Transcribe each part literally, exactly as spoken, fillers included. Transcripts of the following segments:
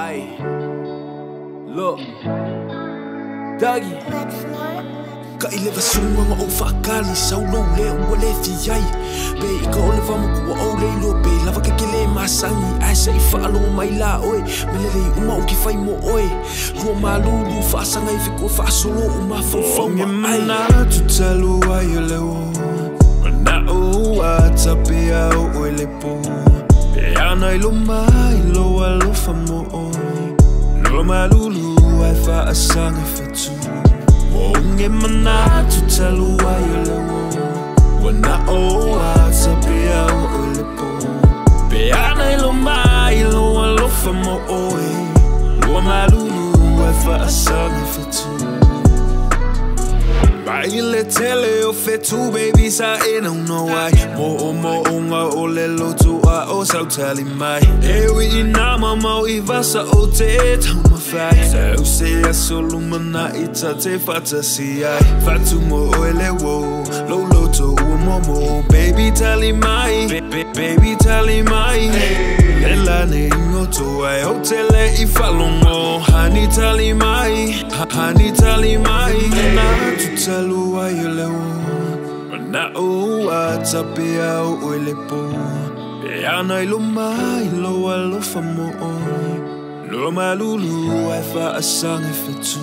Aye, look, Dougie. Ka i lewa sunga nga o whakali sau no le ua le fiai. Be i ka ole wama kua o le ilo be lava ke ke le masangi. Ai sa i whaalonga mai la oe, me le rei uma o ki whai mo oe. Rua malulu whaasanga i whiko whaasolo o ma whauwhau ma ai. Nge mana tu talu ai o le o, mana o a tape au o le po. Be ana i lo mai lo alofa mo oe. Rua malulu ai whaasanga i whatu. Nge mana tu talu ai o le o, wana o a tape au o le po. Pe ana i lo mai lo alofa mo oe. Rua malulu ai whaasanga i whatu. Bai le tele o whetu baby sa e nau no ai. Mo o mo o ngā o le lotu a o sau tali mai. E ui i nā mamau i vasa o te e tau mawhai. Sau se a solu mana i ta te whatasi ai. Whatu mo o e le wo, lo loto ua mo mo. Baby tali mai, baby tali mai. Le lane ingoto ai o te le i whalongo. Hani tali mai, hani tali mai. Nā tu talu ai o le o, mana o a tape au o le po. Pe ana i lo mai lo alofa mo oe. Lo malulu ai whaasanga i whatu.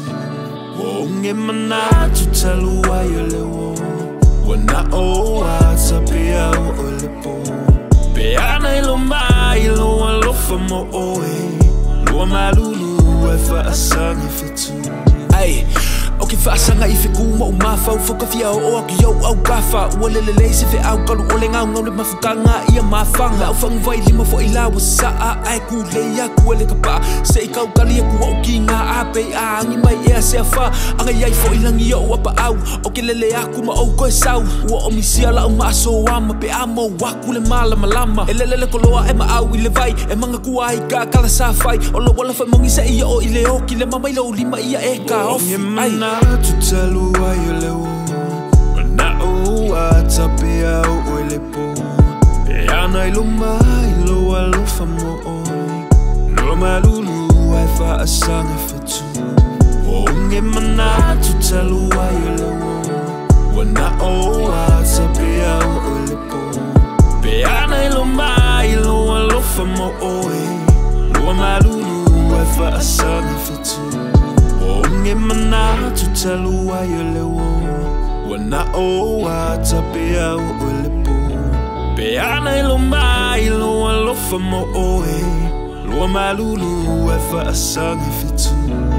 O nge mana tu talu ai o le o, wana o a tape au o le po. Pe ana i lo mai lo alofa mo oe. Lo malulu ai whaasanga i whatu. Ai, o ke whaasanga i whiku mo o mawhau. Whakawhia o o aki au au kawha. Ua lele lei se whi au kalu o le ngau ngau le mawhukanga ia mawhanga. Lau whangu vai lima fo i lawa saa. Ai ku leia ku ele ka paa. Se i kau kali e ku o ki ngā ape a angi mai ea se a wha. Anga iai fo i langi o apa au. O ke lele aku ma au koe sau. Ua o misia la o maaso ama pe a mo waku le malama lama. E lele le koloa e ma au i le vai. E manga kua ai ka kala sa whai. O lo wala whai mongi se ia o i le oki le mama i lau lima ia e ka ofi. Mana tu talu ai o le o, mana o a tape au o le po. Pe ana i lo mai lo alofa mo oe. Lo malulu ai whaasanga i whatu. O nge mana tu talu ai o le o, wana o a tape au o le po. Pe ana i lo mai lo alofa mo oe. Lo malulu ai whaasanga i whatu. Nge mana tu talu ai o le o, wana o a tape au o le po. Pe ana i lo mai lo alofa mo oe. Lo malulu ai whaasanga i whatu.